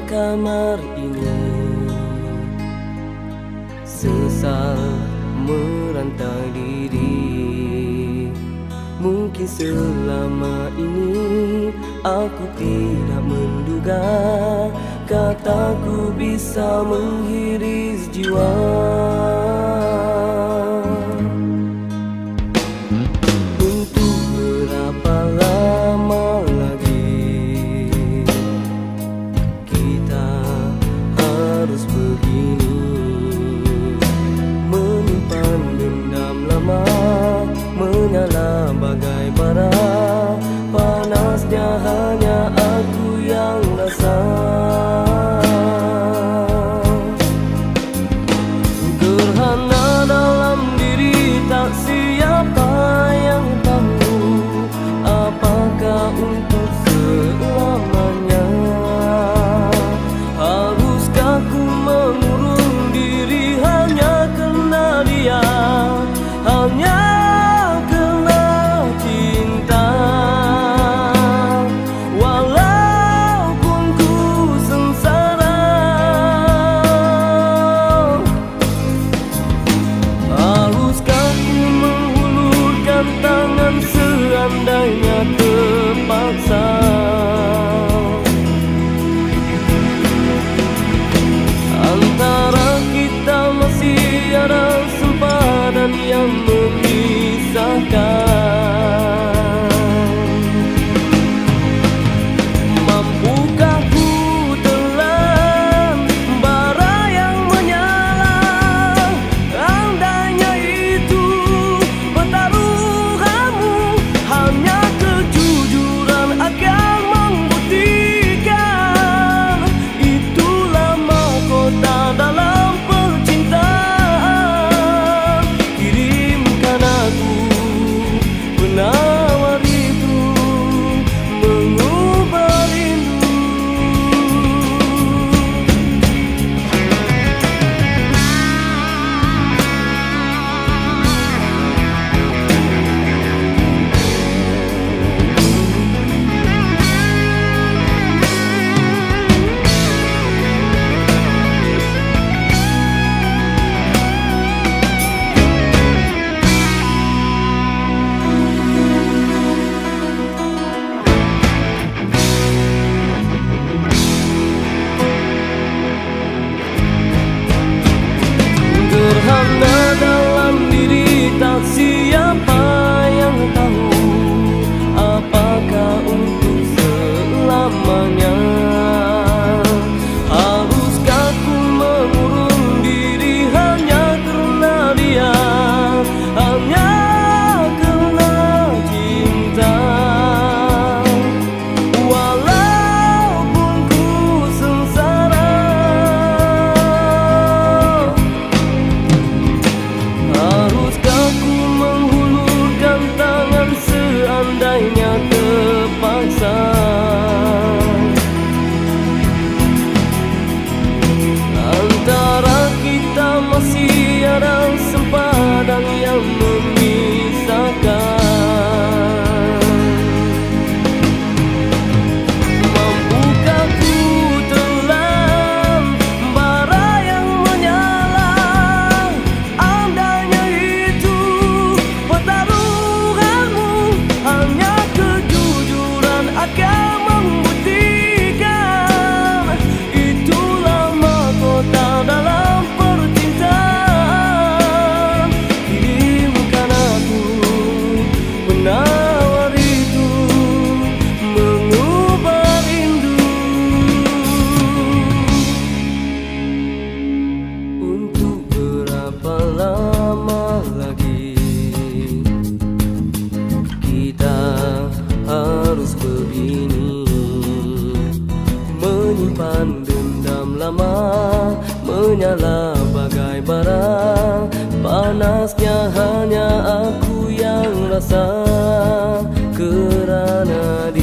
kamar ini, sesal merantai diri. Mungkin selama ini aku tidak menduga kataku bisa menghiris jiwa. Untuk berapa lama lagi kita harus begini, menyimpan dendam lama, menyala bagai bara. Panasnya hanya aku yang rasa. Gerhana dalam diri, tak siapa yang tahu apakah untuk selamanya. Haruskah ku mengurung diri hanya kerana dia, hanya seandainya terpaksa. Antara kita masih ada sempadan yang memisahkan. Mampukah ku telan bara yang menyala? Andainya itu pertaruhanmu, hanya kejujuran akan membuktikan. Itulah mahkota dalam percintaan. Kirimkan aku penawar itu, mengubah rindu. Gerhana dalam diri, tak siapa yang tahu apakah untuk selamanya. Haruskah ku mengurung diri hanya kerana dia, hanya kerana cinta. Walaupun ku sengsara, haruskah ku menghulurkan tangan seandainya terpaksa. Antara kita masih ada sempadan yang memisahkan. Mampukah ku telan bara yang menyala? Andainya itu pertaruhanmu, hanya kejujuran akan membuktikan. Itulah mahkota dalam percintaan. Kirimkan aku penawar itu, mengubah rindu. Untuk berapa lama lagi kita harus begini, menyimpan dendam lama, menyala bagai bara. Panasnya hanya aku yang rasa kerana